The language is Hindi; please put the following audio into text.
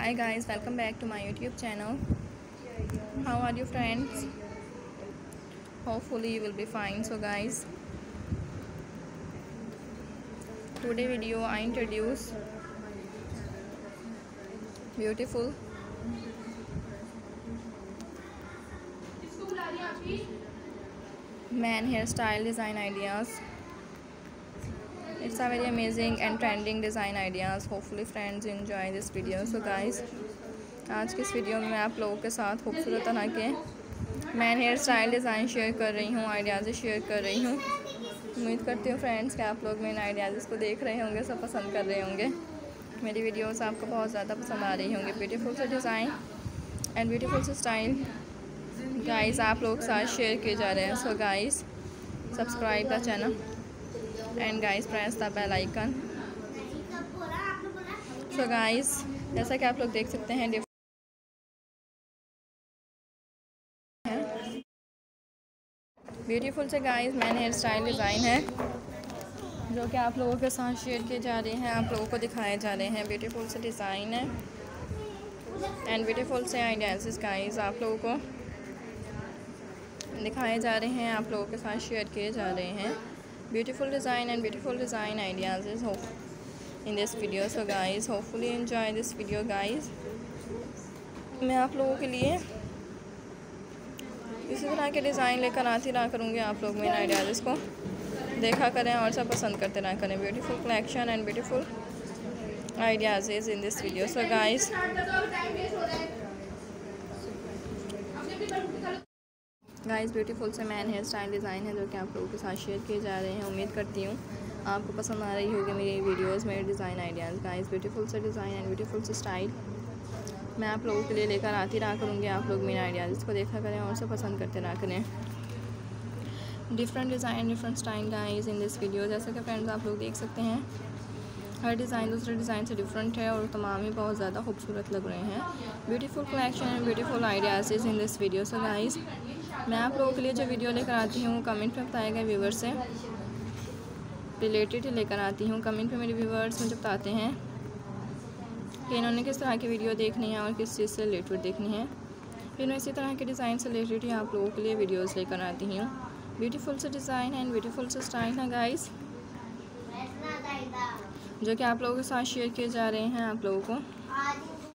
Hi guys, welcome back to my YouTube channel. How are you friends? Hopefully you will be fine. So guys, today video I introduce beautiful man hairstyle design ideas. It's a very amazing and trending design ideas. Hopefully friends enjoy this video. So guys, आज के इस वीडियो में मैं आप लोगों के साथ खूबसूरत तरह के man hair style design share कर रही हूँ, आइडियाज़ शेयर कर रही हूँ। उम्मीद करती हूँ फ्रेंड्स कि आप लोग मेरे आइडियाज़ को देख रहे होंगे, सब पसंद कर रहे होंगे। मेरी वीडियोस आपको बहुत ज़्यादा पसंद आ रही होंगी। ब्यूटीफुल से डिज़ाइन एंड ब्यूटीफुल से स्टाइल गाइस आप लोग के साथ शेयर किए जा रहे हैं। So guys subscribe the channel and guys press the bell icon. So guys जैसा कि आप लोग देख सकते हैं ब्यूटीफुल से guys man hair style design है जो कि आप लोगों के साथ शेयर किए जा रहे हैं, आप लोगों को दिखाए जा रहे हैं। ब्यूटीफुल से डिज़ाइन है एंड ब्यूटीफुल से आइडियाज़ गाइस आप लोगों को दिखाए जा रहे हैं, आप लोगों के साथ शेयर किए जा रहे हैं। Beautiful design and beautiful design ideas in this video. So guys hopefully enjoy this video guys. मैं आप लोगों के लिए इसी तरह के डिज़ाइन लेकर आती रहा करूँगी। आप लोग मेरे आइडियाज़ को देखा करें और सब पसंद करते रहा करें। Beautiful collection and beautiful ideas in this video. So guys beautiful से मैन हेयर स्टाइल डिज़ाइन है जो कि आप लोगों के साथ शेयर किए जा रहे हैं। उम्मीद करती हूँ आपको पसंद आ रही होगी मेरी वीडियोस, मेरे डिज़ाइन आइडियाज़। गाइस ब्यूटीफुल से डिज़ाइन एंड ब्यूटीफुल से स्टाइल मैं आप लोगों के लिए लेकर आती रहा करूँगी। आप लोग मेरे आइडियाज़ को देखा करें और सब पसंद करते रहा करें। Different design different style guys in this video. जैसे कि फ्रेंड्स आप लोग देख सकते हैं हर डिज़ाइन दूसरे डिज़ाइन से डिफरेंट है और तमाम ही बहुत ज़्यादा खूबसूरत लग रहे हैं। Beautiful collection and beautiful ideas in this video. So guys मैं आप लोगों के लिए जो वीडियो लेकर आती हूँ कमेंट में बताए गए व्यूवर्स से रिलेटेड लेकर आती हूँ। कमेंट पे मेरे व्यूवर्स मुझे बताते हैं कि इन्होंने किस तरह की वीडियो देखनी है और किस चीज़ से रिलेटेड देखनी है। फिर मैं इसी तरह के डिज़ाइन से रिलेटेड ही आप लोगों के लिए वीडियोस लेकर आती हूँ। ब्यूटीफुल से डिज़ाइन एंड ब्यूटीफुल से स्टाइल है गाइस जो कि आप लोगों के साथ शेयर किए जा रहे हैं। आप लोगों को